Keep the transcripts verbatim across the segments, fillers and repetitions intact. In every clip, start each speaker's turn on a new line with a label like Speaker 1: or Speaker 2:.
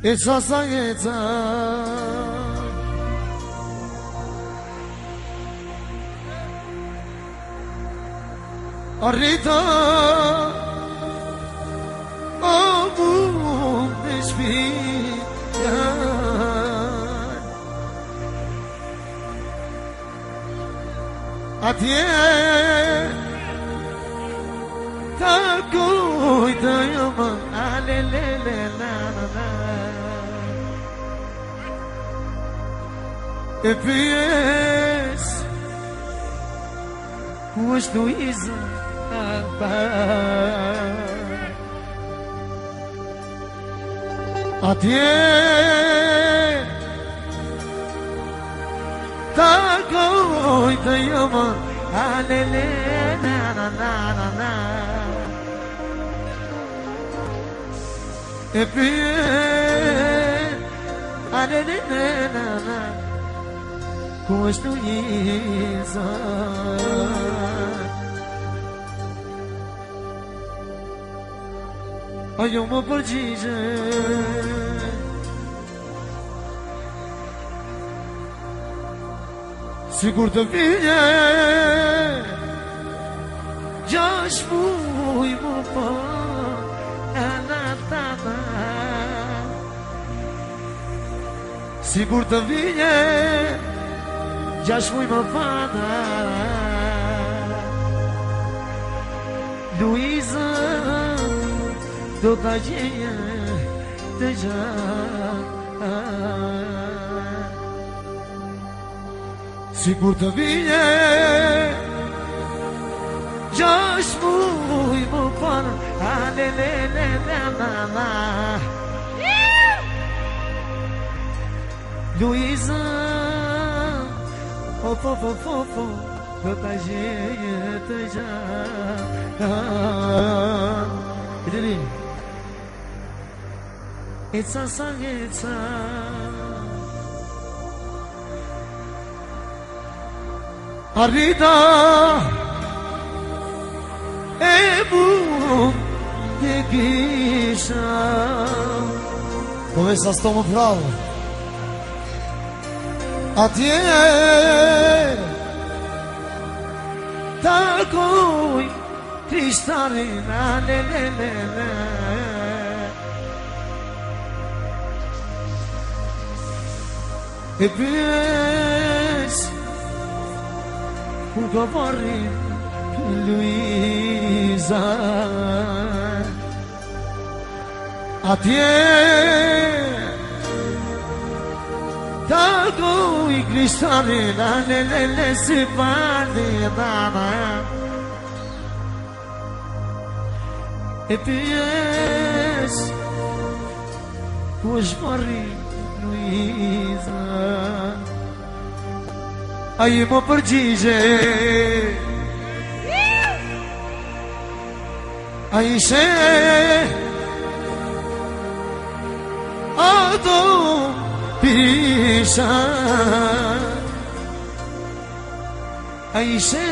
Speaker 1: E qa sa jeca Arrita O mu me shpija Atje Ta kujta joma Ale le le la la la E pyes Ku është Luiza Atje Ta kujta joma Ale le la la la la la E pyes Ale le la la la Ku është Luiza Ajo më përgjigje Sigur të vije Gjash muj më pa E në tata Sigur të vije Gjash muj më pa Luiza Do ta gjeje të gjatë Sigur të vije Gjash muj më parë Ale le le le la la Luiza Of of of of Do ta gjeje të gjatë Idiri Eca sa eca Arrita E mu Te kisha
Speaker 2: Dove sa sto më pravo
Speaker 1: Atje Takoj Krishtarin Ale le le le E pyes Ku ka parrin Luiza Atje Takoj Krishtarin Ale le le si parli dana E pyes Ku është parrin Luiza Aji më përgjigje Aji she Ato pisha Aji she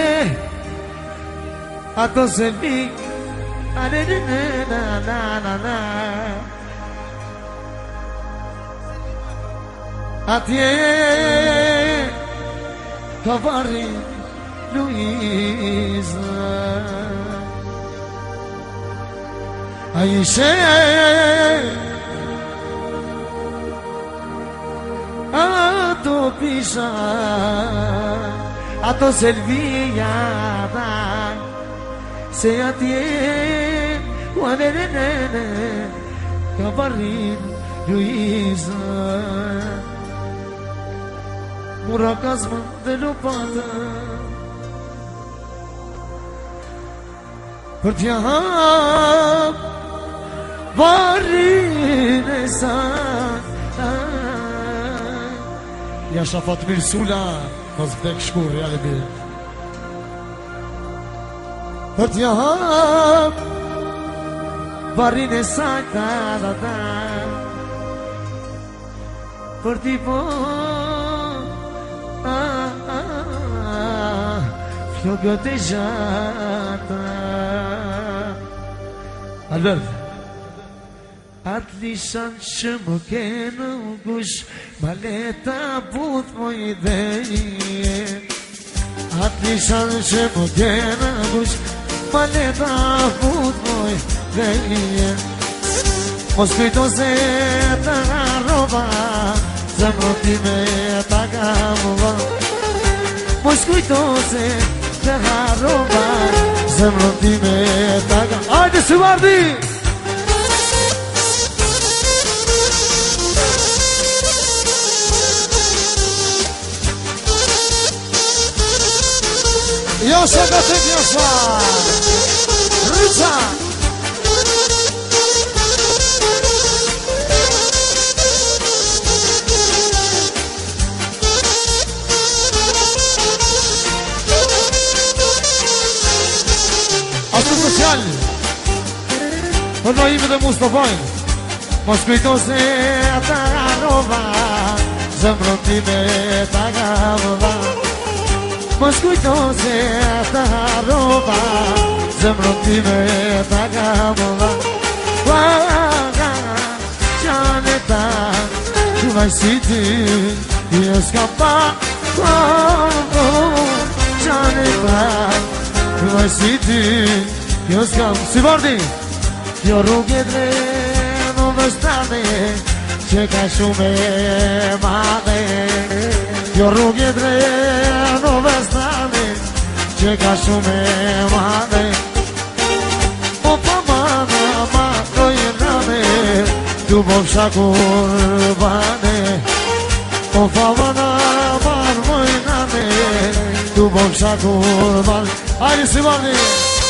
Speaker 1: Ato se vik Ale ne na na na na Atje Ka varri Luiza Aishe Ato pisha Ato selvija Se atje Wane ne ne ne Ka varri Luiza Mura kazmën dhe lupata Për t'ja hap Varin e sa
Speaker 2: Ja shafat mirë sula Mos vdek shkur, jale bire
Speaker 1: Për t'ja hap Varin e sa ta da da Për t'i po Flogët e gjata
Speaker 2: Albert
Speaker 1: Atë lishan që më ke në gush Baleta but moj dhe Atë lishan që më ke në gush Baleta but moj dhe Mos kujto se të harrova Zemrën time ta gamova Mos kujto se të harrova Zemrën time ta gamova Ajde së vardi! Jasha ka të jasha Rëca Ashtu social Për në ime dhe Mustafajnë Mos kujto se ta harrova Zemrën time ta gamova Mos kujto se ta harrova Zemrën time ta gamova Vaga qane ta Tu vaj si ty Jo s'ka pa Qane ta Tu vaj si ty Jo s'ka Si vardi Kjo rrugë e drejtë Në vështane Që ka shume madhe Kjo rrugë e drejtë Në vështane Që ka shume madhe O pa mana ma dojnane Tu bofsha kurbane O pa mana ma dojnane Tu bofsha kurbane Ajde si vardi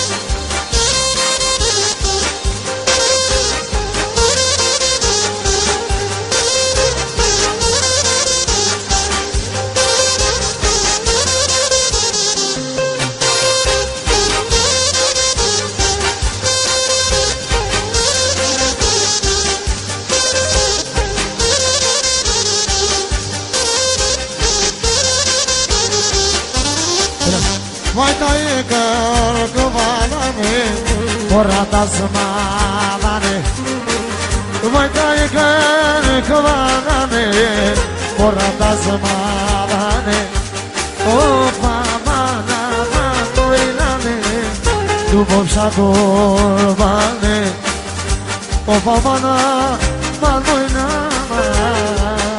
Speaker 1: Vajta e kërkëvanane Por ata s'madane Vajta e kërkëvanane Por ata s'madane O pa mana ma dojnane Tu bofsha kurbane O pa mana ma dojnane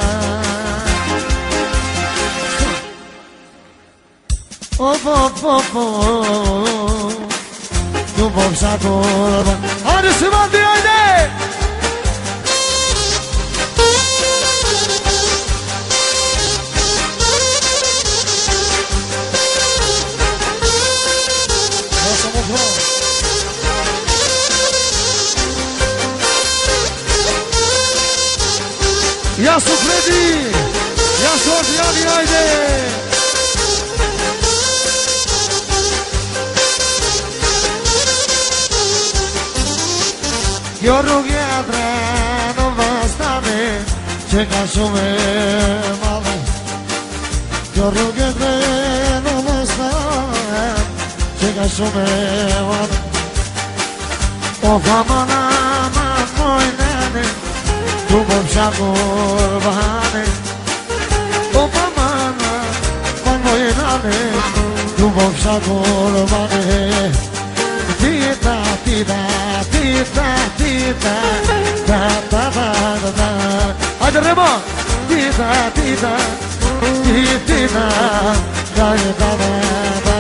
Speaker 1: Of, of, of, of Tu bofsha kurbane Hajde si vardi, hajde! Jasu Fredi! Jasu Ardiani, hajde! Kjo rrugë e drejtë në vështane Që ka shume madhe Kjo rrugë e drejtë në vështane Që ka shume madhe O fa mana ma mojnene Tu bofsha kurbane O fa mana ma mojnene Tu bofsha kurbane Tita, tita, tita, tita, ta ta ta ta ta. Hajde Remo! Tita, tita, tita, ta ta ta ta.